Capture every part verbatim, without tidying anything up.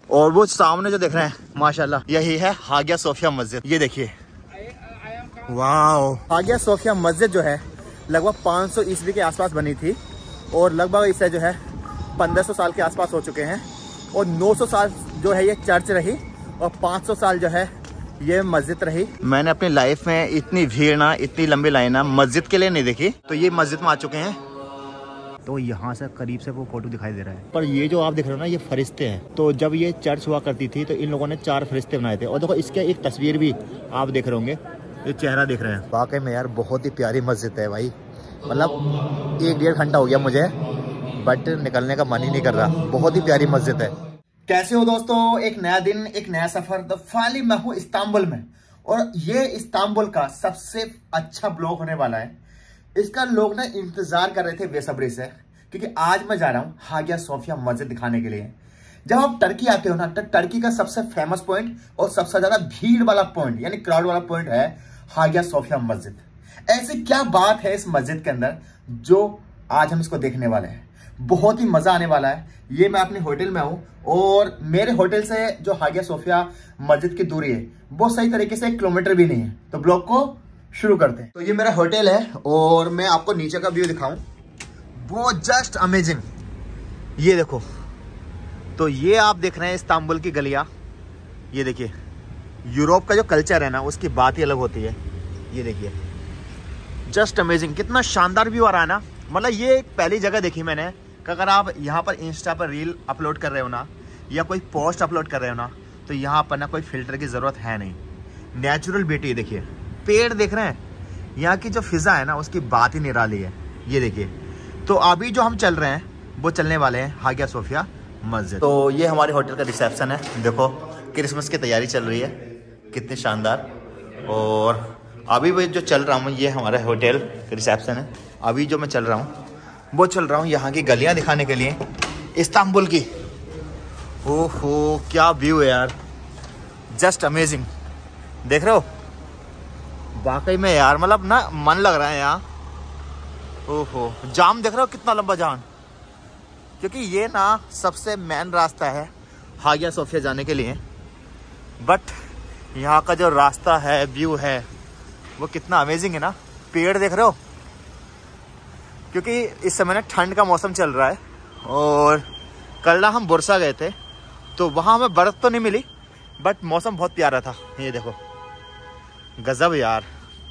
और वो सामने जो देख रहे हैं माशाल्लाह यही है हागिया सोफिया मस्जिद। ये देखिए वाओ। हागिया सोफिया मस्जिद जो है लगभग पाँच सौ ईस्वी के आसपास बनी थी और लगभग इसे जो है पंद्रह सौ साल के आसपास हो चुके हैं और नौ सौ साल जो है ये चर्च रही और पाँच सौ साल जो है ये मस्जिद रही। मैंने अपनी लाइफ में इतनी भीड़ ना, इतनी लंबी लाइन ना मस्जिद के लिए नहीं देखी। तो ये मस्जिद में आ चुके हैं तो यहाँ से करीब से वो फोटो दिखाई दे रहा है। पर ये जो आप देख रहे हो ना ये फरिश्ते हैं। तो जब ये चर्च हुआ करती थी तो इन लोगों ने चार फरिश्ते बनाए थे और देखो इसके एक तस्वीर भी आप देख रहे होंगे, ये चेहरा देख रहे हैं। वाकई में यार बहुत ही प्यारी मस्जिद है भाई, मतलब एक डेढ़ घंटा हो गया मुझे बट निकलने का मन ही नहीं कर रहा। बहुत ही प्यारी मस्जिद है। कैसे हो दोस्तों, एक नया दिन एक नया सफर। तो फाइनली मैं हूँ इस्तांबुल में और ये इस्तांबुल का सबसे अच्छा ब्लॉग होने वाला है। इसका लोग ना इंतजार कर रहे थे बेसब्री से क्योंकि आज मैं जा रहा हूँ हागिया सोफिया मस्जिद दिखाने के लिए। जब आप टर्की आते हो ना तो टर्की का सबसे फेमस पॉइंट और सबसे ज्यादा भीड़ वाला पॉइंट यानी क्राउड वाला पॉइंट है हागिया सोफिया मस्जिद। ऐसी क्या बात है इस मस्जिद के अंदर जो आज हम इसको देखने वाले हैं। बहुत ही मजा आने वाला है। ये मैं अपने होटल में हूँ और मेरे होटल से जो हागिया सोफिया मस्जिद की दूरी है वो सही तरीके से एक किलोमीटर भी नहीं है। तो ब्लॉग को शुरू करते हैं। तो ये मेरा होटल है और मैं आपको नीचे का व्यू दिखाऊं, वो जस्ट अमेजिंग। ये देखो, तो ये आप देख रहे हैं इस्तांबुल की गलियां। ये देखिए यूरोप का जो कल्चर है ना उसकी बात ही अलग होती है। ये देखिए जस्ट अमेजिंग, कितना शानदार व्यू आ रहा है ना। मतलब ये एक पहली जगह देखी मैंने कि अगर आप यहाँ पर इंस्टा पर रील अपलोड कर रहे हो ना या कोई पोस्ट अपलोड कर रहे हो ना तो यहाँ पर ना कोई फिल्टर की ज़रूरत है नहीं। नेचुरल ब्यूटी देखिए, पेड़ देख रहे हैं, यहाँ की जो फिजा है ना उसकी बात ही निराली है। ये देखिए, तो अभी जो हम चल रहे हैं वो चलने वाले हैं हागिया सोफिया मस्जिद। तो ये हमारे होटल का रिसेप्शन है। देखो क्रिसमस की तैयारी चल रही है, कितनी शानदार। और अभी वो जो चल रहा हूँ ये हमारा होटल रिसेप्शन है। अभी जो मैं चल रहा हूँ वो चल रहा हूँ यहाँ की गलियाँ दिखाने के लिए इस्तांबुल की। ओहो क्या व्यू है यार, जस्ट अमेजिंग। देख रहे हो वाकई में यार, मतलब ना मन लग रहा है यहाँ। ओहो जाम देख रहे हो कितना लंबा जाम, क्योंकि ये ना सबसे मेन रास्ता है हागिया सोफिया जाने के लिए। बट यहाँ का जो रास्ता है, व्यू है वो कितना अमेजिंग है ना। पेड़ देख रहे हो, क्योंकि इस समय ना ठंड का मौसम चल रहा है और कल ना हम बुरसा गए थे तो वहाँ हमें बर्फ़ तो नहीं मिली बट मौसम बहुत प्यारा था। ये देखो गजब यार।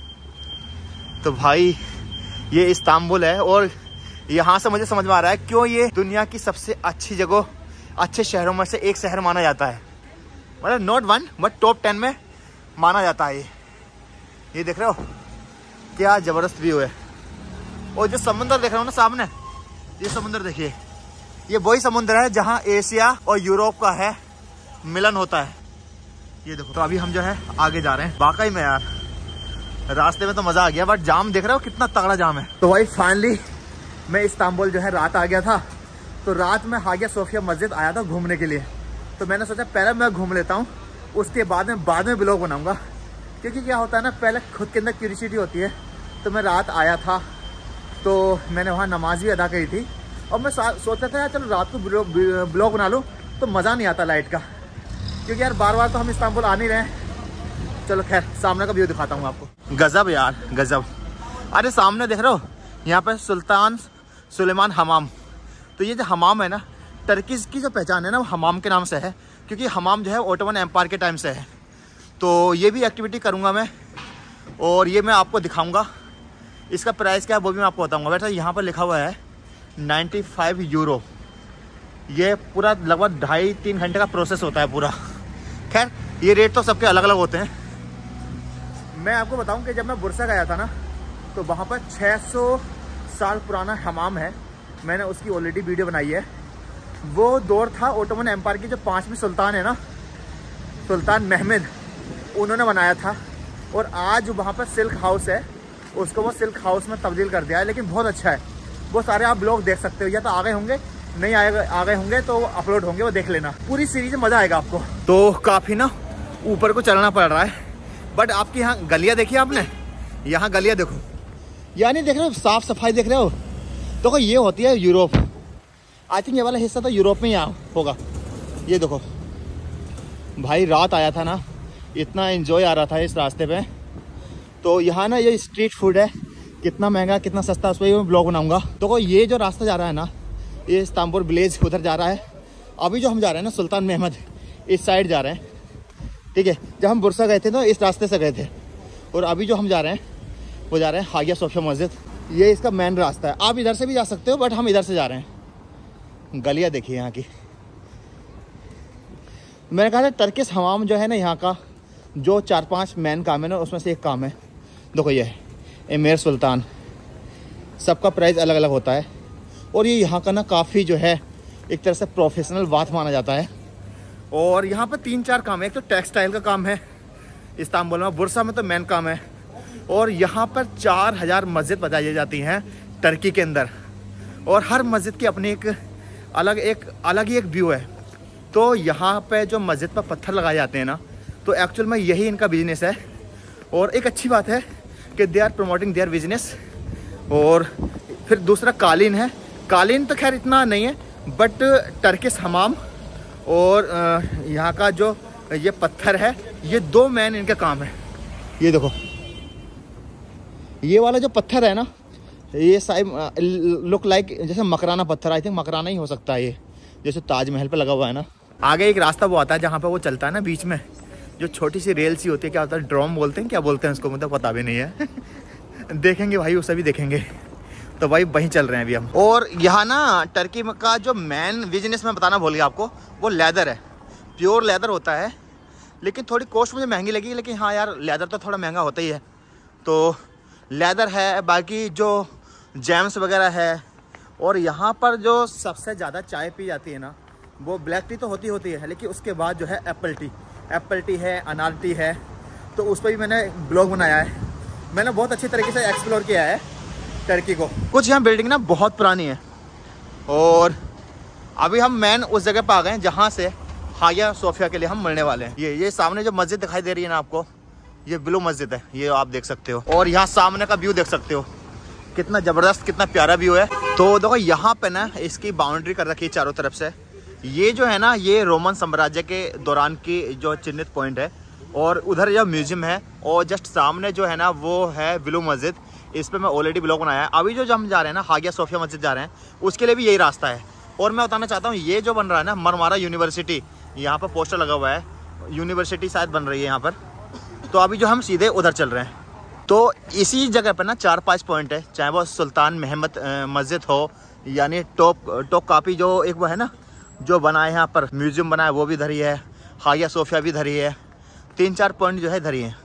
तो भाई ये इस्तांबुल है और यहाँ से मुझे समझ में आ रहा है क्यों ये दुनिया की सबसे अच्छी जगह, अच्छे शहरों में से एक शहर माना जाता है। मतलब not one but top ten में माना जाता है ये। ये देख रहे हो क्या ज़बरदस्त व्यू है। और जो समुद्र देख रहे हो ना सामने, ये समुद्र देखिए, ये वही समुद्र है जहाँ एशिया और यूरोप का है मिलन होता है। ये देखो, तो अभी हम जो है आगे जा रहे हैं। वाकई में यार रास्ते में तो मजा आ गया बट जाम देख रहे हो कितना तगड़ा जाम है। तो भाई फाइनली मैं इस्तांबुल जो है रात आ गया था। तो रात में हागिया सोफिया मस्जिद आया था घूमने के लिए। तो मैंने सोचा पहले मैं घूम लेता हूँ, उसके बाद में बाद में ब्लॉग बनाऊंगा। क्योंकि क्या होता है ना, पहले खुद के अंदर क्यूरियोसिटी होती है। तो मैं रात आया था तो मैंने वहाँ नमाज भी अदा करी थी और मैं सोचा था यार चलो रात को ब्लॉग बना लूँ तो मज़ा नहीं आता लाइट का, क्योंकि यार बार बार तो हम इस्तांबुल आ नहीं रहे। चलो खैर सामने का व्यू दिखाता हूँ आपको। गजब यार गजब। अरे सामने देख रहे हो यहाँ पर सुल्तान सुलेमान हमाम। तो ये जो हमाम है ना, टर्की की जो पहचान है ना वो हमाम के नाम से है, क्योंकि हमाम जो है ओटोमन एम्पायर के टाइम से है। तो ये भी एक्टिविटी करूँगा मैं और ये मैं आपको दिखाऊँगा। इसका प्राइस क्या है वो भी मैं आपको बताऊँगा। बेटा यहाँ पर लिखा हुआ है नाइन्टी फाइव यूरो। ये पूरा लगभग ढाई तीन घंटे का प्रोसेस होता है पूरा। खैर ये रेट तो सबके अलग अलग होते हैं। मैं आपको बताऊं कि जब मैं बुरसा गया था ना तो वहाँ पर छह सौ साल पुराना हमाम है। मैंने उसकी ऑलरेडी वीडियो बनाई है। वो दौर था ओटोमन एम्पायर की जो पांचवी सुल्तान है ना, सुल्तान महमूद, उन्होंने बनाया था। और आज वहाँ पर सिल्क हाउस है, उसको वो सिल्क हाउस में तब्दील कर दिया है। लेकिन बहुत अच्छा है। वो सारे आप ब्लॉग देख सकते हो, या तो आ गए होंगे, नहीं आए आ गए होंगे तो अपलोड होंगे, वो देख लेना। पूरी सीरीज में मज़ा आएगा आपको। तो काफ़ी ना ऊपर को चलना पड़ रहा है बट आपकी यहाँ गलियाँ देखी आपने, यहाँ गलियाँ देखो, यानी देख रहे हो साफ सफाई देख रहे हो। तो ये होती है यूरोप। आई थिंक ये वाला हिस्सा तो यूरोप में ही यहाँ होगा। ये देखो भाई रात आया था ना, इतना एंजॉय आ रहा था इस रास्ते पे। तो यहाँ ना ये स्ट्रीट फूड है, कितना महंगा कितना सस्ता, उस पर मैं ब्लॉग बनाऊंगा। तो ये जो रास्ता जा रहा है ना, ये इस्तांबुल विलेज उधर जा रहा है। अभी जो हम जा रहे हैं ना सुल्तान महमद, इस साइड जा रहे हैं, ठीक है। जब हम बुरसा गए थे तो इस रास्ते से गए थे, और अभी जो हम जा रहे हैं वो जा रहे हैं हागिया सोफिया मस्जिद। ये इसका मेन रास्ता है। आप इधर से भी जा सकते हो, बट हम इधर से जा रहे हैं। गलियाँ देखिए यहाँ की। मैंने कहा था टर्किश हमाम जो है ना यहाँ का, जो चार पांच मेन काम है ना, उसमें से एक काम है, देखो ये है एमेर सुल्तान। सबका प्राइस अलग अलग होता है, और ये यहाँ का ना काफ़ी जो है एक तरह से प्रोफेशनल बात माना जाता है। और यहाँ पर तीन चार काम है। एक तो टेक्सटाइल का काम है इस्तांबुल में, बुरसा में तो मेन काम है। और यहाँ पर चार हज़ार मस्जिद बताई जाती हैं टर्की के अंदर, और हर मस्जिद की अपनी एक अलग एक अलग ही एक व्यू है। तो यहाँ पे जो मस्जिद पर पत्थर लगाए जाते हैं ना, तो एक्चुअल में यही इनका बिजनेस है। और एक अच्छी बात है कि they are promoting their business. और फिर दूसरा कालीन है। कालीन तो खैर इतना नहीं है, बट टर्किश हमाम और यहाँ का जो ये पत्थर है, ये दो मेन इनके काम है। ये देखो, ये वाला जो पत्थर है ना, ये साइड लुक लाइक जैसे मकराना पत्थर। आई थिंक मकराना ही हो सकता है ये, जैसे ताजमहल पे लगा हुआ है ना। आगे एक रास्ता वो आता है जहाँ पे वो चलता है ना, बीच में जो छोटी सी रेल सी होती है, क्या होता है, ड्रम बोलते हैं, क्या बोलते हैं उसको, मुझे पता भी नहीं है। देखेंगे भाई, उसे भी देखेंगे। तो भाई वहीं चल रहे हैं अभी हम। और यहाँ ना टर्की का जो मेन बिजनेस मैं बताना भूल गया आपको, वो लेदर है। प्योर लेदर होता है, लेकिन थोड़ी कॉस्ट मुझे महंगी लगी। लेकिन हाँ यार, लेदर तो थोड़ा महंगा होता ही है। तो लेदर है, बाकी जो जैम्स वगैरह है। और यहाँ पर जो सबसे ज़्यादा चाय पी जाती है ना, वो ब्लैक टी तो होती होती है, लेकिन उसके बाद जो है एप्पल टी एप्पल टी है, अनार टी है। तो उस पर भी मैंने ब्लॉग बनाया है। मैंने बहुत अच्छी तरीके से एक्सप्लोर किया है टर्की को। कुछ यहाँ बिल्डिंग ना बहुत पुरानी है। और अभी हम मेन उस जगह पर आ गए हैं जहाँ से हागिया सोफिया के लिए हम मिलने वाले हैं। ये ये सामने जो मस्जिद दिखाई दे रही है ना आपको, ये ब्लू मस्जिद है, ये आप देख सकते हो। और यहाँ सामने का व्यू देख सकते हो, कितना ज़बरदस्त कितना प्यारा व्यू है। तो देखो यहाँ पे ना इसकी बाउंड्री कर रखी है चारों तरफ से। ये जो है ना, ये रोमन साम्राज्य के दौरान की जो चिन्हित पॉइंट है। और उधर जो म्यूजियम है, और जस्ट सामने जो है ना वो है ब्लू मस्जिद। इस पर मैं ऑलरेडी ब्लॉग बनाया है। अभी जो हम जा रहे हैं ना हागिया सोफिया मस्जिद जा रहे हैं, उसके लिए भी यही रास्ता है। और मैं बताना चाहता हूँ, ये जो बन रहा है ना मरमारा यूनिवर्सिटी, यहाँ पर पोस्टर लगा हुआ है, यूनिवर्सिटी शायद बन रही है यहाँ पर। तो अभी जो हम सीधे उधर चल रहे हैं। तो इसी जगह पर ना चार पांच पॉइंट है, चाहे वो सुल्तान महमद मस्जिद हो, यानी टॉप टॉप कापी जो एक वो है ना जो बना है यहाँ पर, म्यूजियम बना है, वो भी धरी है। हागिया सोफिया भी धरी है। तीन चार पॉइंट जो है धरी है।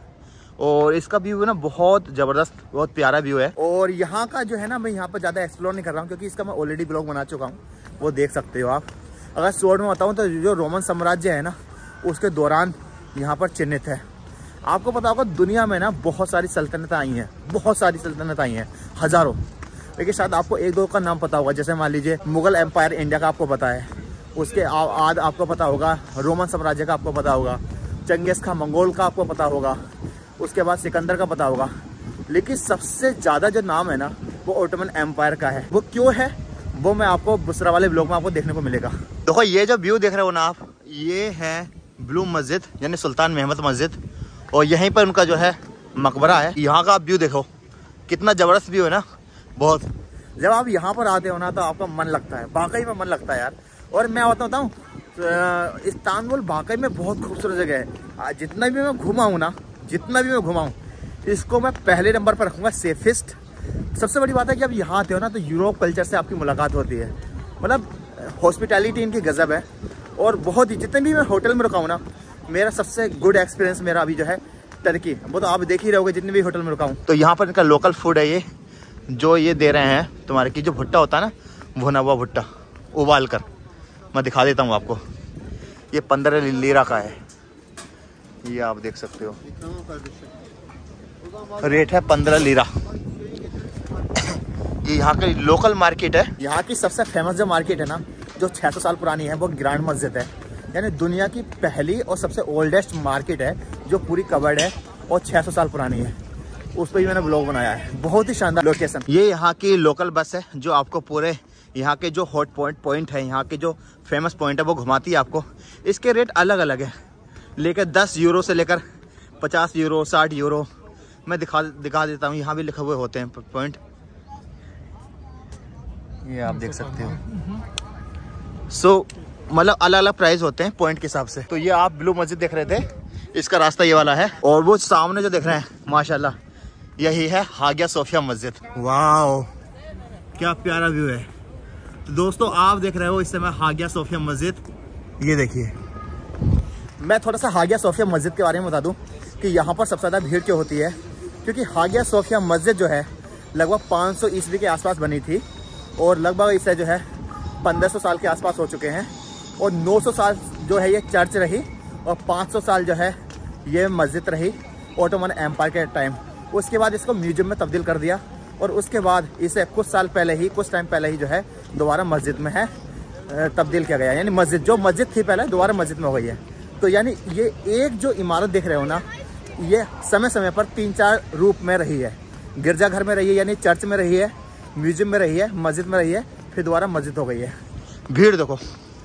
और इसका व्यू है ना बहुत ज़बरदस्त, बहुत प्यारा व्यू है। और यहाँ का जो है ना, मैं यहाँ पर ज़्यादा एक्सप्लोर नहीं कर रहा हूँ, क्योंकि इसका मैं ऑलरेडी ब्लॉग बना चुका हूँ, वो देख सकते हो आप। अगर शॉर्ट में बताऊँ तो जो रोमन साम्राज्य है ना, उसके दौरान यहाँ पर चिन्हित है। आपको पता होगा दुनिया में ना बहुत सारी सल्तनतें आई हैं, बहुत सारी सल्तनत आई हैं, हज़ारों। लेकिन शायद आपको एक दो का नाम पता होगा, जैसे मान लीजिए मुगल एम्पायर इंडिया का आपको पता है, उसके आद आपको पता होगा, रोमन साम्राज्य का आपको पता होगा, चंगेज़ खान मंगोल का आपको पता होगा, उसके बाद सिकंदर का पता होगा। लेकिन सबसे ज़्यादा जो नाम है ना, वो ओटोमन एम्पायर का है। वो क्यों है, वो मैं आपको बुसरा वाले ब्लॉग में आपको देखने को मिलेगा। देखो ये जो व्यू देख रहे हो ना आप, ये है ब्लू मस्जिद यानी सुल्तान महमद मस्जिद। और यहीं पर उनका जो है मकबरा है। यहाँ का आप व्यू देखो, कितना ज़बरदस्त व्यू है ना, बहुत। जब आप यहाँ पर आते हो ना, तो आपका मन लगता है, वाकई में मन लगता है यार। और मैं बताता हूँ, इस्तांबुल वाकई में बहुत खूबसूरत जगह है। जितना भी मैं घुमा हूँ ना, जितना भी मैं घुमा हूँ, इसको मैं पहले नंबर पर रखूँगा, सेफेस्ट। सबसे बड़ी बात है कि अब यहाँ आते हो ना, तो यूरोप कल्चर से आपकी मुलाकात होती है। मतलब हॉस्पिटैलिटी इनकी गजब है। और बहुत ही, जितने भी मैं होटल में रुका हूँ ना, मेरा सबसे गुड एक्सपीरियंस मेरा अभी जो है टर्की, वो तो आप देख ही रहोगे जितने भी होटल में रुका हूँ। तो यहाँ पर इनका लोकल फूड है, ये जो ये दे रहे हैं तुम्हारे की जो भुट्टा होता है ना, भुना हुआ भुट्टा उबाल कर, मैं दिखा देता हूँ आपको। ये पंद्रह लीरा का है, ये आप देख सकते हो, रेट है पंद्रह लीरा। ये यहाँ की लोकल मार्केट है। यहाँ की सबसे फेमस जो मार्केट है ना, जो छह सौ साल पुरानी है, वो ग्रैंड मस्जिद है। यानी दुनिया की पहली और सबसे ओल्डेस्ट मार्केट है, जो पूरी कवर्ड है और छह सौ साल पुरानी है। उस पर ही मैंने ब्लॉग बनाया है। बहुत ही शानदार लोकेशन। ये यहाँ की लोकल बस है, जो आपको पूरे यहाँ के जो हॉट पॉइंट पॉइंट है, यहाँ के जो फेमस पॉइंट है, वो घुमाती है आपको। इसके रेट अलग अलग है, लेकर दस यूरो से लेकर पचास यूरो, साठ यूरो मैं दिखा दिखा देता हूँ। यहाँ भी लिखे हुए होते हैं पॉइंट, ये आप देख सकते हो। सो मतलब अलग अलग प्राइस होते हैं पॉइंट के हिसाब से। तो ये आप ब्लू मस्जिद देख रहे थे, इसका रास्ता ये वाला है। और वो सामने जो देख रहे हैं माशाल्लाह यही है हागिया सोफिया मस्जिद। वाओ क्या प्यारा व्यू है। तो दोस्तों आप देख रहे हो इस समय हागिया सोफिया मस्जिद। ये देखिए, मैं थोड़ा सा हागिया सोफिया मस्जिद के बारे में बता दूं कि यहाँ पर सबसे ज़्यादा भीड़ क्यों होती है। क्योंकि हागिया सोफिया मस्जिद जो है लगभग पाँच सौ ईस्वी के आसपास बनी थी और लगभग इसे जो है पंद्रह सौ साल के आसपास हो चुके हैं। और नौ सौ साल जो है ये चर्च रही और पाँच सौ साल जो है ये मस्जिद रही ऑटोमन एम्पायर के टाइम। उसके बाद इसको म्यूजियम में तब्दील कर दिया और उसके बाद इसे कुछ साल पहले ही कुछ टाइम पहले ही जो है दोबारा मस्जिद में है तब्दील किया गया। यानी मस्जिद जो मस्जिद थी पहले दोबारा मस्जिद में हो गई है। तो यानी ये एक जो इमारत देख रहे हो ना, ये समय समय पर तीन चार रूप में रही है। गिरजाघर में रही है, यानी चर्च में रही है, म्यूजियम में रही है, मस्जिद में रही है, फिर दोबारा मस्जिद हो गई है। भीड़ देखो,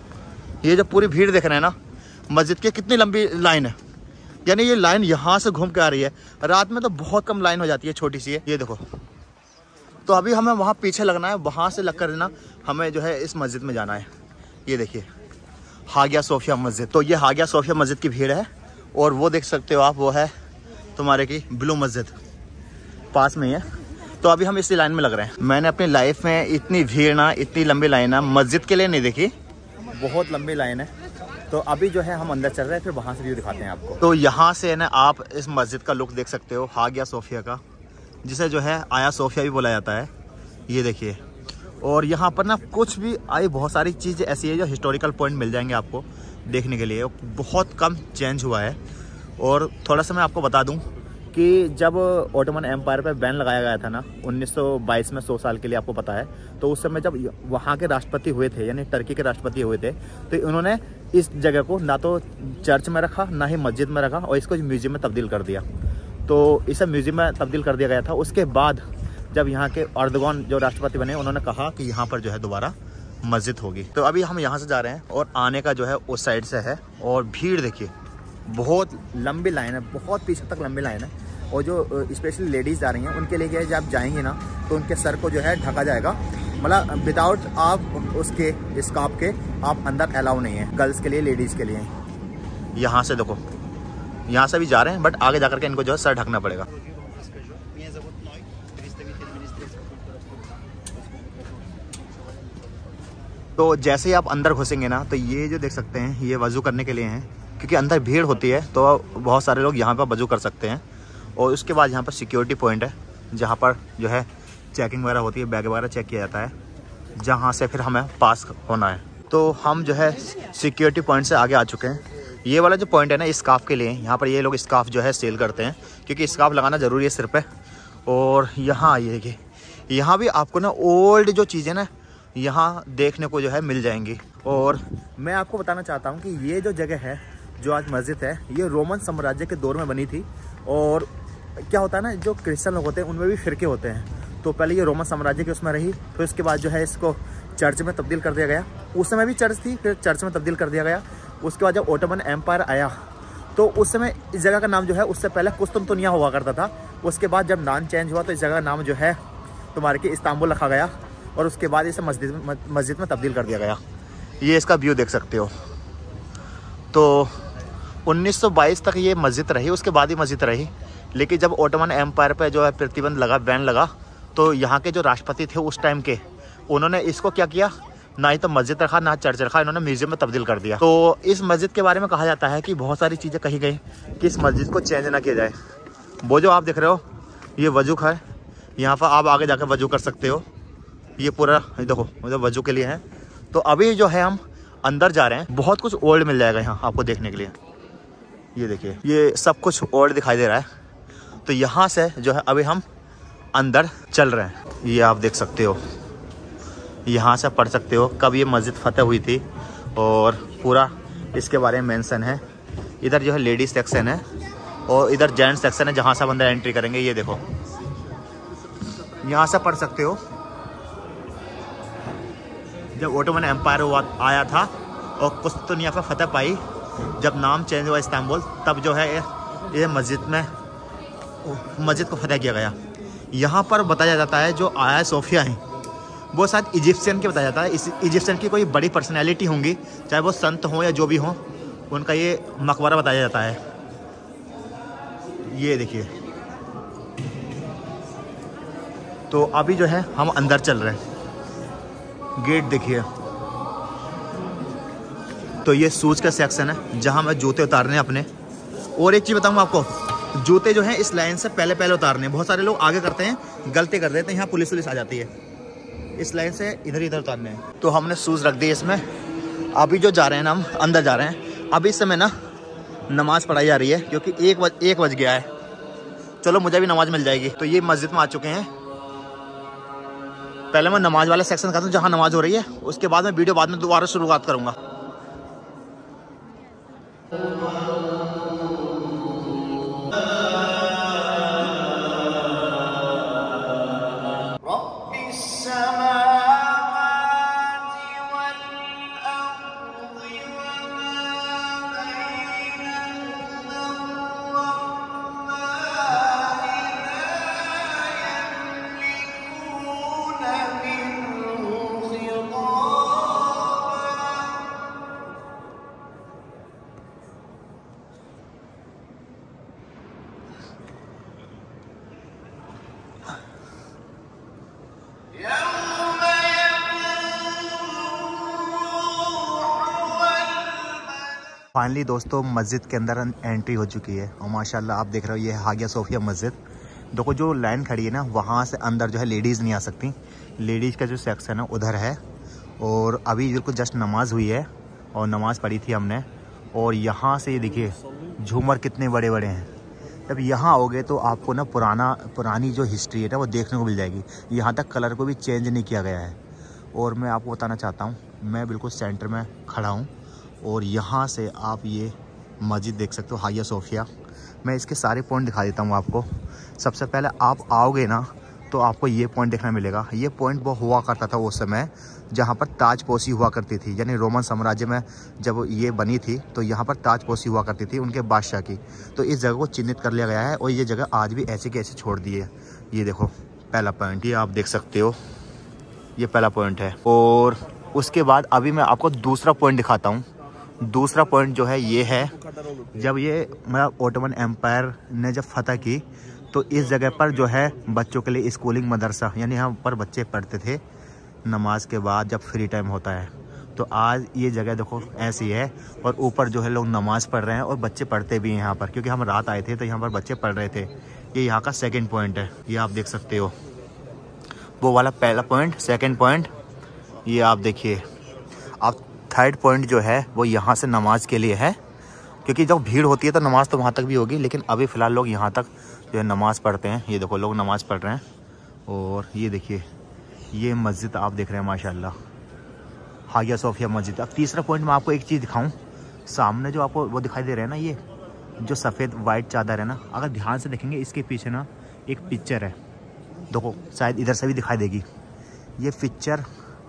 ये जो पूरी भीड़ देख रहे हैं ना मस्जिद की, कितनी लंबी लाइन है। यानी ये लाइन यहाँ से घूम के आ रही है। रात में तो बहुत कम लाइन हो जाती है, छोटी सी है। ये देखो, तो अभी हमें वहाँ पीछे लगना है, वहाँ से लग कर देना हमें जो है इस मस्जिद में जाना है। ये देखिए हागिया सोफिया मस्जिद। तो ये हागिया सोफिया मस्जिद की भीड़ है। और वो देख सकते हो आप, वो है तुम्हारे की ब्लू मस्जिद, पास में ही है। तो अभी हम इसी लाइन में लग रहे हैं। मैंने अपनी लाइफ में इतनी भीड़ ना, इतनी लंबी लाइन ना मस्जिद के लिए नहीं देखी, बहुत लंबी लाइन है। तो अभी जो है हम अंदर चल रहे हैं, फिर वहाँ से व्यू दिखाते हैं आपको। तो यहाँ से ना आप इस मस्जिद का लुक देख सकते हो, हागिया सोफिया का, जिसे जो है आया सोफिया भी बोला जाता है। ये देखिए, और यहाँ पर ना कुछ भी आई, बहुत सारी चीज़ें ऐसी है जो हिस्टोरिकल पॉइंट मिल जाएंगे आपको देखने के लिए। बहुत कम चेंज हुआ है। और थोड़ा सा मैं आपको बता दूँ कि जब ऑटोमन एम्पायर पर बैन लगाया गया था ना उन्नीस सौ बाईस में, सौ साल के लिए, आपको पता है, तो उस समय जब वहाँ के राष्ट्रपति हुए थे, यानी टर्की के राष्ट्रपति हुए थे, तो उन्होंने इस जगह को ना तो चर्च में रखा ना ही मस्जिद में रखा और इसको म्यूजियम में तब्दील कर दिया। तो इसे म्यूजियम में तब्दील कर दिया गया था। उसके बाद जब यहाँ के अर्दगोन जो राष्ट्रपति बने, उन्होंने कहा कि यहाँ पर जो है दोबारा मस्जिद होगी। तो अभी हम यहाँ से जा रहे हैं और आने का जो है उस साइड से है। और भीड़ देखिए, बहुत लंबी लाइन है, बहुत पीछे तक लंबी लाइन है। और जो स्पेशली लेडीज़ जा रही हैं उनके लिए जब आप जाएंगे ना तो उनके सर को जो है ढका जाएगा, मतलब विदाउट आप उसके स्कार्फ के आप अंदर अलाउ नहीं है, गर्ल्स के लिए, लेडीज़ के लिए। यहाँ से देखो, यहाँ से भी जा रहे हैं, बट आगे जाकर के इनको जो है सर ढकना पड़ेगा। तो जैसे ही आप अंदर घुसेंगे ना, तो ये जो देख सकते हैं ये वज़ू करने के लिए हैं, क्योंकि अंदर भीड़ होती है तो बहुत सारे लोग यहाँ पर वज़ू कर सकते हैं। और उसके बाद यहाँ पर सिक्योरिटी पॉइंट है, जहाँ पर जो है चेकिंग वगैरह होती है, बैग वगैरह चेक किया जाता है, जहाँ से फिर हमें पास होना है। तो हम जो है सिक्योरिटी पॉइंट से आगे आ चुके हैं। ये वाला जो पॉइंट है ना स्कार्फ के लिए, यहाँ पर ये लोग स्कार्फ जो है सेल करते हैं, क्योंकि स्कार्फ लगाना ज़रूरी है सिर पे। और यहाँ ये देखिए, यहाँ भी आपको ना ओल्ड जो चीज़ें ना यहाँ देखने को जो है मिल जाएंगी। और मैं आपको बताना चाहता हूँ कि ये जो जगह है, जो आज मस्जिद है, ये रोमन साम्राज्य के दौर में बनी थी। और क्या होता है ना, जो क्रिश्चियन लोग होते हैं उनमें भी फिरके होते हैं। तो पहले ये रोमन साम्राज्य के उसमें रही, फिर उसके बाद जो है इसको चर्च में तब्दील कर दिया गया। उस समय भी चर्च थी, फिर चर्च में तब्दील कर दिया गया। उसके बाद जब ऑटोमन एम्पायर आया तो उस समय इस जगह का नाम जो है, उससे पहले कुस्तुनतुनिया हुआ करता था। उसके बाद जब नाम चेंज हुआ तो इस जगह का नाम जो है तुम्हारे की इस्तांबुल रखा गया और उसके बाद इसे मस्जिद में मस्जिद में तब्दील कर दिया गया। ये इसका व्यू देख सकते हो। तो उन्नीस सौ बाईस तक ये मस्जिद रही, उसके बाद ही मस्जिद रही। लेकिन जब ऑटोमन एम्पायर पे जो है प्रतिबंध लगा, बैन लगा, तो यहाँ के जो राष्ट्रपति थे उस टाइम के, उन्होंने इसको क्या किया, ना ही तो मस्जिद रखा ना चर्च रखा, इन्होंने म्यूजियम में तब्दील कर दिया। तो इस मस्जिद के बारे में कहा जाता है कि बहुत सारी चीज़ें कही गई कि इस मस्जिद को चेंज ना किया जाए। वो जो आप देख रहे हो ये वजू है, यहाँ पर आप आगे जाकर वजू कर सकते हो। ये पूरा देखो मतलब वजू के लिए है। तो अभी जो है हम अंदर जा रहे हैं। बहुत कुछ ओल्ड मिल जाएगा यहाँ आपको देखने के लिए। ये देखिए, ये सब कुछ ओल्ड दिखाई दे रहा है। तो यहाँ से जो है अभी हम अंदर चल रहे हैं। ये आप देख सकते हो, यहाँ से पढ़ सकते हो कब ये मस्जिद फतेह हुई थी और पूरा इसके बारे में मेंशन है। इधर जो है लेडीज सेक्शन है और इधर जेंट्स सेक्शन है, जहाँ से हम अंदर एंट्री करेंगे। ये देखो, यहाँ से पढ़ सकते हो जब ऑटोमन एम्पायर हुआ आया था और कुस्तुनिया पर फतेह पाई, जब नाम चेंज हुआ इस्तांबुल तब जो है ये मस्जिद में मस्जिद को फतह किया गया। यहाँ पर बताया जाता है जो आया सोफिया है वो शायद इजिप्शियन के बताया जाता है। इस इजिप्शियन की कोई बड़ी पर्सनैलिटी होंगी, चाहे वो संत हों या जो भी हों, उनका ये मकबरा बताया जाता है। ये देखिए, तो अभी जो है हम अंदर चल रहे हैं। गेट देखिए, तो ये शूज़ का सेक्शन है जहाँ मैं जूते उतारने हैं अपने। और एक चीज़ बताऊँ आपको, जूते जो हैं इस लाइन से पहले पहले उतारने हैं। बहुत सारे लोग आगे करते हैं, गलती कर देते हैं, यहाँ पुलिस पुलिस आ जाती है। इस लाइन से इधर इधर उतारने हैं। तो हमने शूज़ रख दिए इसमें। अभी जो जा रहे हैं ना, हम अंदर जा रहे हैं। अभी इस समय ना नमाज़ पढ़ाई जा रही है क्योंकि एक बज एक बज गया है। चलो मुझे भी नमाज़ मिल जाएगी। तो ये मस्जिद में आ चुके हैं। पहले मैं नमाज़ वाला सेक्शन करता हूँ जहाँ नमाज़ हो रही है, उसके बाद मैं वीडियो बाद में दोबारा शुरुआत करूँगा। फाइनली दोस्तों मस्जिद के अंदर एंट्री हो चुकी है और माशाल्लाह आप देख रहे हो ये है हागिया सोफिया मस्जिद। देखो जो लाइन खड़ी है ना, वहाँ से अंदर जो है लेडीज़ नहीं आ सकती। लेडीज़ का जो सेक्शन है उधर है। और अभी बिल्कुल जस्ट नमाज हुई है और नमाज़ पढ़ी थी हमने। और यहाँ से ये देखिए झूमर कितने बड़े बड़े हैं। जब यहाँ आओगे तो आपको ना पुराना पुरानी जो हिस्ट्री है ना वो देखने को मिल जाएगी। यहाँ तक कलर को भी चेंज नहीं किया गया है। और मैं आपको बताना चाहता हूँ, मैं बिल्कुल सेंटर में खड़ा हूँ और यहाँ से आप ये मस्जिद देख सकते हो हागिया सोफिया। मैं इसके सारे पॉइंट दिखा देता हूँ आपको। सबसे पहले आप आओगे ना तो आपको ये पॉइंट देखने मिलेगा। ये पॉइंट वो हुआ करता था उस समय जहाँ पर ताजपोशी हुआ करती थी, यानी रोमन साम्राज्य में जब ये बनी थी तो यहाँ पर ताजपोशी हुआ करती थी उनके बादशाह की। तो इस जगह को चिन्हित कर लिया गया है और ये जगह आज भी ऐसे के ऐसे छोड़ दी है। ये देखो पहला पॉइंट, ये आप देख सकते हो, ये पहला पॉइंट है। और उसके बाद अभी मैं आपको दूसरा पॉइंट दिखाता हूँ। दूसरा पॉइंट जो है ये है, जब ये मतलब ओटोमन एम्पायर ने जब फतह की तो इस जगह पर जो है बच्चों के लिए स्कूलिंग मदरसा, यानी यहाँ पर बच्चे पढ़ते थे नमाज के बाद जब फ्री टाइम होता है। तो आज ये जगह देखो ऐसी है और ऊपर जो है लोग नमाज पढ़ रहे हैं और बच्चे पढ़ते भी हैं यहाँ पर, क्योंकि हम रात आए थे तो यहाँ पर बच्चे पढ़ रहे थे। ये यहाँ का सेकेंड पॉइंट है, ये आप देख सकते हो। वो वाला पहला पॉइंट, सेकेंड पॉइंट ये आप देखिए। आप थर्ड पॉइंट जो है वो यहाँ से नमाज के लिए है, क्योंकि जब भीड़ होती है तो नमाज तो वहाँ तक भी होगी, लेकिन अभी फ़िलहाल लोग यहाँ तक जो है नमाज़ पढ़ते हैं। ये देखो लोग नमाज़ पढ़ रहे हैं। और ये देखिए ये मस्जिद आप देख रहे हैं माशाल्लाह, हागिया सोफिया मस्जिद। अब तीसरा पॉइंट मैं आपको एक चीज़ दिखाऊं, सामने जो आपको वो दिखाई दे रहा है ना, ये जो सफ़ेद वाइट चादर है ना, अगर ध्यान से देखेंगे इसके पीछे ना एक पिक्चर है। देखो शायद इधर से भी दिखाई देगी। ये पिक्चर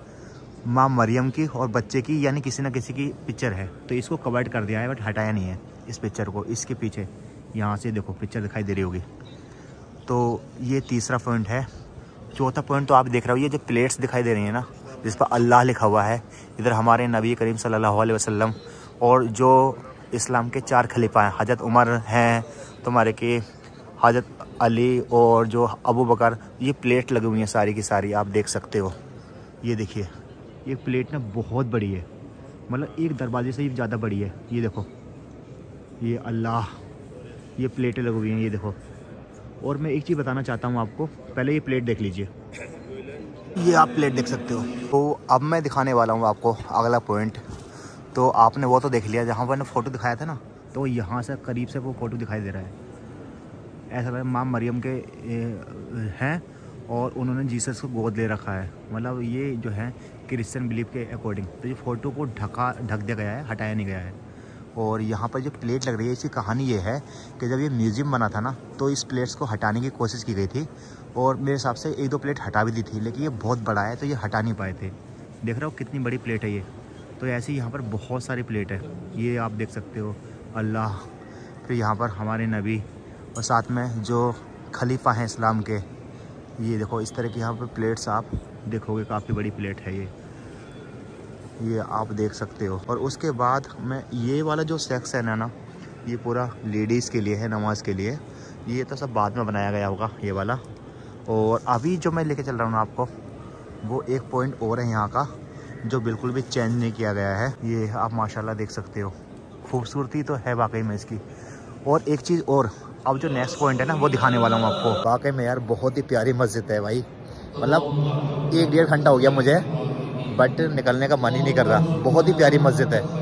माँ मरियम की और बच्चे की, यानी किसी न किसी की पिक्चर है। तो इसको कवर्ड कर दिया है बट हटाया नहीं है इस पिक्चर को। इसके पीछे यहाँ से देखो पिक्चर दिखाई दे रही होगी। तो ये तीसरा पॉइंट है। चौथा पॉइंट तो आप देख रहे हो, ये जो प्लेट्स दिखाई दे रही है ना जिस पर अल्लाह लिखा हुआ है, इधर हमारे नबी करीम सल्लल्लाहु अलैहि वसल्लम और जो इस्लाम के चार खलीफा हैं, हज़रत उमर हैं तुम्हारे के, हज़रत अली और जो अबू बकर, ये प्लेट लगी हुई हैं सारी की सारी, आप देख सकते हो। ये देखिए ये प्लेट ना बहुत बड़ी है, मतलब एक दरवाजे से ही ज़्यादा बड़ी है। ये देखो ये अल्लाह, ये प्लेटें लगी हुई हैं, ये देखो। और मैं एक चीज़ बताना चाहता हूँ आपको, पहले ये प्लेट देख लीजिए, ये आप प्लेट देख सकते हो। तो अब मैं दिखाने वाला हूँ आपको अगला पॉइंट। तो आपने वो तो देख लिया जहाँ पर फ़ोटो दिखाया था ना, तो यहाँ से करीब से वो फ़ोटो दिखाई दे रहा है। ऐसा लग रहा है माँ मरियम के हैं और उन्होंने जीसस को गोद ले रखा है, मतलब ये जो है क्रिश्चियन बिलीफ के अकॉर्डिंग। तो ये फ़ोटो को ढका ढक दिया गया है, हटाया नहीं गया है। और यहाँ पर जो प्लेट लग रही है, इसकी कहानी ये है कि जब ये म्यूज़ियम बना था ना तो इस प्लेट्स को हटाने की कोशिश की गई थी और मेरे हिसाब से एक दो प्लेट हटा भी दी थी, लेकिन ये बहुत बड़ा है तो ये हटा नहीं पाए थे। देख रहे हो कितनी बड़ी प्लेट है ये। तो ऐसे ही यहाँ पर बहुत सारी प्लेट है, ये आप देख सकते हो अल्लाह। फिर यहाँ पर हमारे नबी और साथ में जो खलीफा हैं इस्लाम के, ये देखो इस तरह की यहाँ पर प्लेट्स आप देखोगे, काफ़ी बड़ी प्लेट है ये ये आप देख सकते हो। और उसके बाद में ये वाला जो सेक्शन है ना, ये पूरा लेडीज़ के लिए है, नमाज के लिए। ये तो सब बाद में बनाया गया होगा ये वाला। और अभी जो मैं लेके चल रहा हूँ ना आपको, वो एक पॉइंट और है यहाँ का जो बिल्कुल भी चेंज नहीं किया गया है। ये आप माशाल्लाह देख सकते हो, खूबसूरती तो है वाकई में इसकी। और एक चीज़ और, अब जो नेक्स्ट पॉइंट है ना वो दिखाने वाला हूँ आपको। वाकई में यार बहुत ही प्यारी मस्जिद है भाई, मतलब एक डेढ़ घंटा हो गया मुझे, बट निकलने का मन ही नहीं कर रहा। बहुत ही प्यारी मस्जिद है।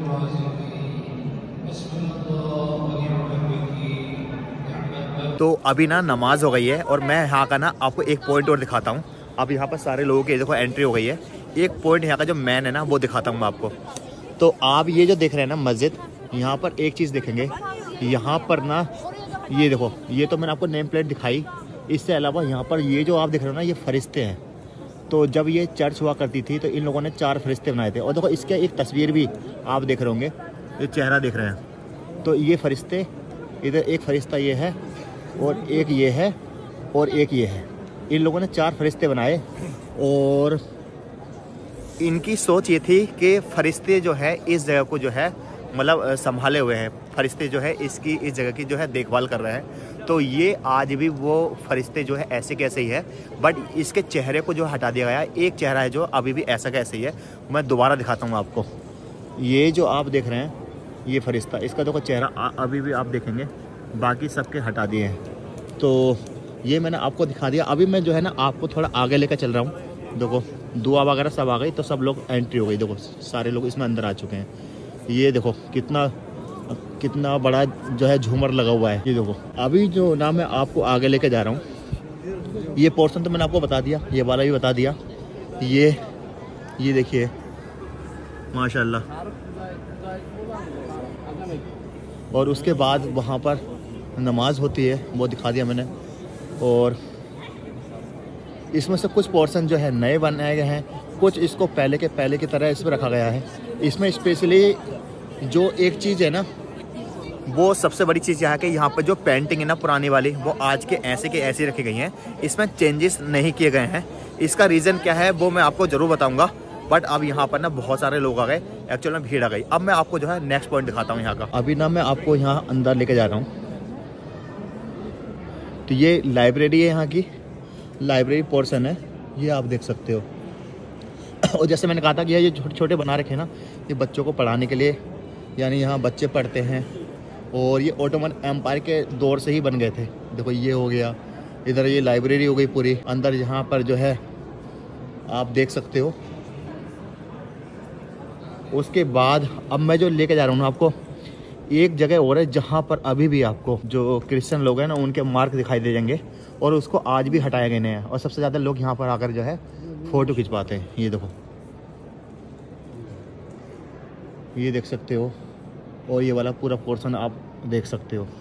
तो अभी ना नमाज हो गई है और मैं यहाँ का ना आपको एक पॉइंट और दिखाता हूँ। अब यहाँ पर सारे लोगों की देखो एंट्री हो गई है। एक पॉइंट यहाँ का जो मैन है ना वो दिखाता हूँ मैं आपको। तो आप ये जो देख रहे हैं ना मस्जिद, यहाँ पर एक चीज़ देखेंगे, यहाँ पर ना ये देखो, ये तो मैंने आपको नेम प्लेट दिखाई। इससे अलावा यहाँ पर ये जो आप देख रहे हो ना, ये फरिश्ते हैं। तो जब ये चर्च हुआ करती थी तो इन लोगों ने चार फरिश्ते बनाए थे। और देखो इसके एक तस्वीर भी आप देख रहे होंगे, ये चेहरा देख रहे हैं। तो ये फरिश्ते, इधर एक फरिश्ता ये है और एक ये है और एक ये है। इन लोगों ने चार फरिश्ते बनाए और इनकी सोच ये थी कि फरिश्ते जो है इस जगह को जो है मतलब संभाले हुए हैं। फरिश्ते जो है इसकी इस जगह की जो है देखभाल कर रहे हैं। तो ये आज भी वो फरिश्ते जो है ऐसे कैसे ही है, बट इसके चेहरे को जो हटा दिया गया है। एक चेहरा है जो अभी भी ऐसा कैसे ही है। मैं दोबारा दिखाता हूँ आपको। ये जो आप देख रहे हैं ये फरिश्ता, इसका देखो चेहरा अभी भी आप देखेंगे, बाकी सबके हटा दिए हैं। तो ये मैंने आपको दिखा दिया। अभी मैं जो है ना आपको थोड़ा आगे लेकर चल रहा हूँ। देखो दुआ वगैरह सब आ गई, तो सब लोग एंट्री हो गई। देखो सारे लोग इसमें अंदर आ चुके हैं। ये देखो कितना कितना बड़ा जो है झूमर लगा हुआ है। ये देखो अभी जो ना मैं आपको आगे लेके जा रहा हूँ, ये पोर्शन तो मैंने आपको बता दिया, ये वाला भी बता दिया। ये ये देखिए माशाल्लाह। और उसके बाद वहाँ पर नमाज होती है, वो दिखा दिया मैंने। और इसमें से कुछ पोर्शन जो है नए बनाए गए हैं, कुछ इसको पहले के पहले की तरह इसमें रखा गया है। इसमें स्पेशली जो एक चीज़ है ना, वो सबसे बड़ी चीज़ यहाँ के यहाँ पर जो पेंटिंग है ना पुरानी वाली, वो आज के ऐसे के ऐसे रखी गई हैं। इसमें चेंजेस नहीं किए गए हैं। इसका रीज़न क्या है वो मैं आपको ज़रूर बताऊँगा। बट अब यहाँ पर ना बहुत सारे लोग आ गए, एक्चुअल में भीड़ आ गई। अब मैं आपको जो है नेक्स्ट पॉइंट दिखाता हूँ यहाँ का। अभी ना मैं आपको यहाँ अंदर लेके जा रहा हूँ। तो ये लाइब्रेरी है, यहाँ की लाइब्रेरी पोर्शन है, ये आप देख सकते हो। और जैसे मैंने कहा था कि ये छोटे छोटे बना रखे हैं ना, ये बच्चों को पढ़ाने के लिए, यानी यहाँ बच्चे पढ़ते हैं। और ये ऑटोमन एम्पायर के दौर से ही बन गए थे। देखो ये हो गया, इधर ये लाइब्रेरी हो गई पूरी। अंदर यहाँ पर जो है आप देख सकते हो। उसके बाद अब मैं जो लेके जा रहा हूँ ना आपको, एक जगह और है जहाँ पर अभी भी आपको जो क्रिश्चियन लोग हैं ना उनके मार्क दिखाई दे जाएंगे, और उसको आज भी हटाया गया नहीं है। और सबसे ज़्यादा लोग यहाँ पर आकर जो है फ़ोटो खिंचवाते हैं। ये देखो, ये देख सकते हो। और ये वाला पूरा पोर्शन आप देख सकते हो।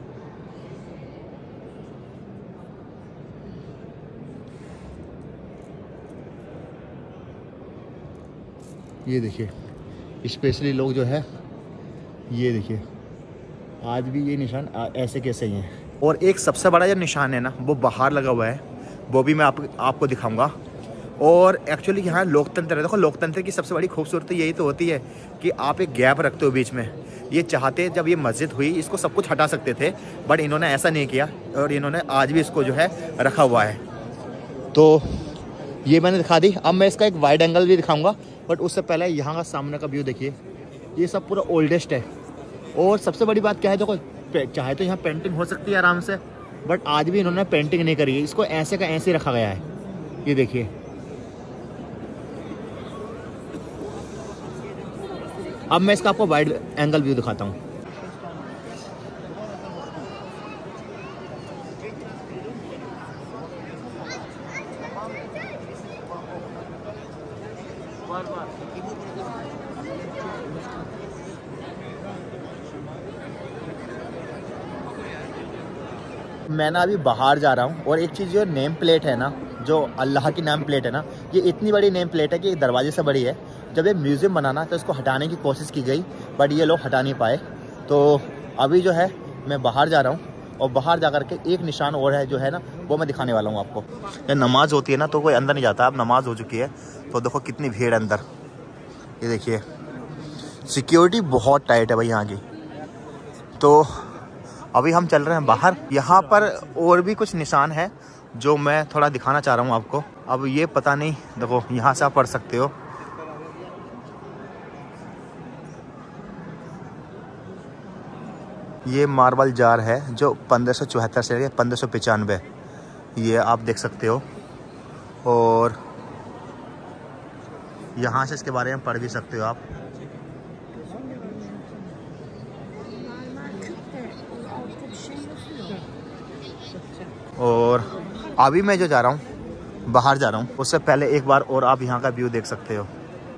ये देखिए स्पेशली लोग जो है, ये देखिए आज भी ये निशान ऐसे कैसे ही हैं। और एक सबसे बड़ा जो निशान है ना वो बाहर लगा हुआ है, वो भी मैं आप, आपको दिखाऊंगा। और एक्चुअली यहाँ लोकतंत्र है। देखो लोकतंत्र की सबसे बड़ी खूबसूरती यही तो होती है कि आप एक गैप रखते हो बीच में। ये चाहते जब ये मस्जिद हुई इसको सब कुछ हटा सकते थे, बट इन्होंने ऐसा नहीं किया और इन्होंने आज भी इसको जो है रखा हुआ है। तो ये मैंने दिखा दी। अब मैं इसका एक वाइड एंगल भी दिखाऊंगा, बट उससे पहले यहाँ का सामने का व्यू देखिए। ये सब पूरा ओल्डेस्ट है। और सबसे बड़ी बात क्या है, देखो चाहे तो यहाँ पेंटिंग हो सकती है आराम से, बट आज भी इन्होंने पेंटिंग नहीं करी है। इसको ऐसे का ऐसे रखा गया है। ये देखिए, अब मैं इसका आपको वाइड एंगल व्यू दिखाता हूँ। मैं ना अभी बाहर जा रहा हूँ, और एक चीज़ जो नेम प्लेट है ना, जो अल्लाह की नेम प्लेट है ना, ये इतनी बड़ी नेम प्लेट है कि दरवाजे से बड़ी है। जब ये म्यूज़ियम बनाना तो इसको हटाने की कोशिश की गई, बट ये लोग हटा नहीं पाए। तो अभी जो है मैं बाहर जा रहा हूँ और बाहर जा कर के एक निशान और है जो है ना, वो मैं दिखाने वाला हूँ आपको। जब नमाज होती है ना तो कोई अंदर नहीं जाता। अब नमाज हो चुकी है तो देखो कितनी भीड़ अंदर। ये देखिए सिक्योरिटी बहुत टाइट है भाई यहाँ की। तो अभी हम चल रहे हैं बाहर। यहाँ पर और भी कुछ निशान है जो मैं थोड़ा दिखाना चाह रहा हूँ आपको। अब ये पता नहीं, देखो यहाँ से आप पढ़ सकते हो। ये मार्बल जार है जो पंद्रह सौ चौहत्तर से लेकर पंद्रह सौ पचानवे, ये आप देख सकते हो। और यहाँ से इसके बारे में पढ़ भी सकते हो आप। और अभी मैं जो जा रहा हूँ बाहर जा रहा हूँ, उससे पहले एक बार और आप यहाँ का व्यू देख सकते हो।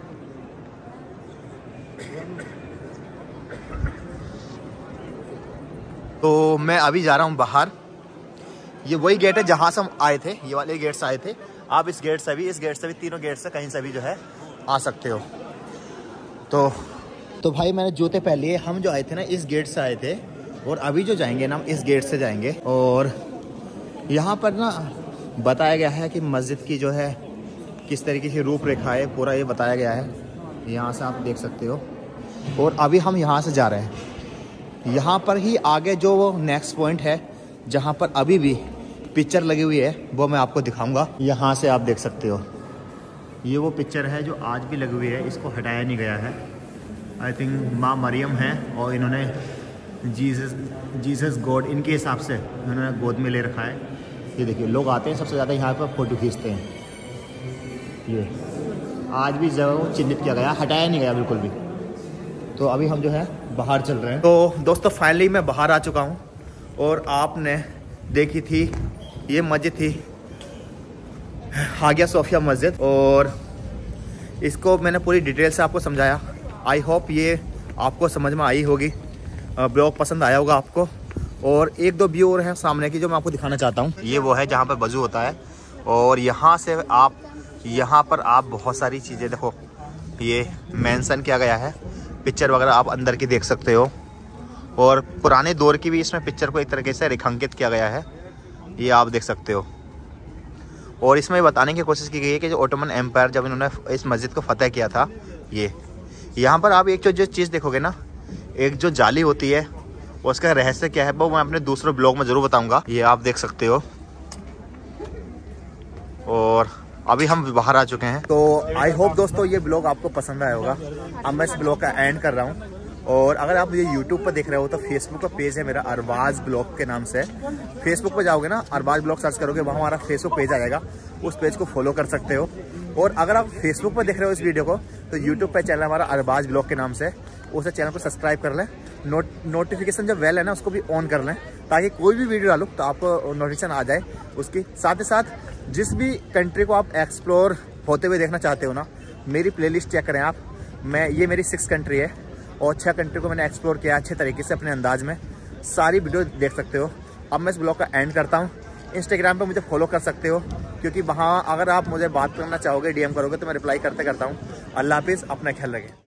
तो मैं अभी जा रहा हूँ बाहर। ये वही गेट है जहाँ से हम आए थे, ये वाले गेट से आए थे। आप इस गेट से भी, इस गेट से भी, तीनों गेट से कहीं से भी जो है आ सकते हो। तो तो भाई मैंने जूते पहन लिए। हम जो आए थे ना इस गेट से आए थे और अभी जो जाएंगे ना हम इस गेट से जाएंगे। और यहाँ पर ना बताया गया है कि मस्जिद की जो है किस तरीके की रूपरेखा है, पूरा ये बताया गया है। यहाँ से आप देख सकते हो। और अभी हम यहाँ से जा रहे हैं। यहाँ पर ही आगे जो वो नेक्स्ट पॉइंट है जहाँ पर अभी भी पिक्चर लगी हुई है वो मैं आपको दिखाऊंगा। यहाँ से आप देख सकते हो, ये वो पिक्चर है जो आज भी लगी हुई है, इसको हटाया नहीं गया है। आई थिंक माँ मरियम है और इन्होंने जीसस जीसस गॉड इनके हिसाब से इन्होंने गोद में ले रखा है। ये देखिए लोग आते हैं सबसे ज़्यादा यहाँ पर फ़ोटो खींचते हैं। ये आज भी जगह को चिन्हित किया गया, हटाया नहीं गया बिल्कुल भी। तो अभी हम जो है बाहर चल रहे हैं। तो दोस्तों फाइनली मैं बाहर आ चुका हूँ और आपने देखी थी ये मस्जिद थी हागिया सोफिया मस्जिद, और इसको मैंने पूरी डिटेल से आपको समझाया। आई होप ये आपको समझ में आई होगी, ब्लॉग पसंद आया होगा आपको। और एक दो व्यू और हैं सामने की जो मैं आपको दिखाना चाहता हूँ। ये वो है जहाँ पर वज़ू होता है और यहाँ से आप यहाँ पर आप बहुत सारी चीज़ें देखो, ये मेंशन किया गया है, पिक्चर वगैरह आप अंदर की देख सकते हो। और पुराने दौर की भी इसमें पिक्चर को एक तरीके से रेखांकित किया गया है, ये आप देख सकते हो। और इसमें बताने की कोशिश की गई है कि जो ओटोमन एम्पायर जब इन्होंने इस मस्जिद को फतेह किया था, ये यहाँ पर आप एक जो जो चीज़ देखोगे ना, एक जो जाली होती है उसका रहस्य क्या है वो मैं अपने दूसरे ब्लॉग में ज़रूर बताऊँगा। ये आप देख सकते हो। और अभी हम बाहर आ चुके हैं। तो आई होप दोस्तों ये ब्लॉग आपको पसंद आया होगा। अब मैं इस ब्लॉग का एंड कर रहा हूँ। और अगर आप मुझे यूट्यूब पर देख रहे हो तो फेसबुक का पेज है मेरा अरबाज ब्लॉग के नाम से। फेसबुक पर जाओगे ना, अरबाज ब्लॉग सर्च करोगे, वहाँ हमारा फेसबुक पेज आ जाएगा, उस पेज को फॉलो कर सकते हो। और अगर आप फेसबुक पर देख रहे हो इस वीडियो को तो यूट्यूब पर चैनल हमारा अरबाज ब्लॉग के नाम से, उसे चैनल को सब्सक्राइब कर लें। नोट नोटिफिकेशन जो बेल है ना उसको भी ऑन कर लें, ताकि कोई भी वीडियो डालूँ तो आपको नोटिफिकेशन आ जाए उसकी। साथ ही साथ जिस भी कंट्री को आप एक्सप्लोर होते हुए देखना चाहते हो ना, मेरी प्लेलिस्ट चेक करें आप। मैं ये मेरी सिक्स कंट्री है और छह कंट्री को मैंने एक्सप्लोर किया अच्छे तरीके से अपने अंदाज में। सारी वीडियो देख सकते हो। अब मैं इस ब्लॉग का एंड करता हूँ। इंस्टाग्राम पे मुझे फॉलो कर सकते हो, क्योंकि वहाँ अगर आप मुझे बात करना चाहोगे, डीएम करोगे तो मैं रिप्लाई करते करता हूँ। अल्लाह हाफिज़, अपना ख्याल रखें।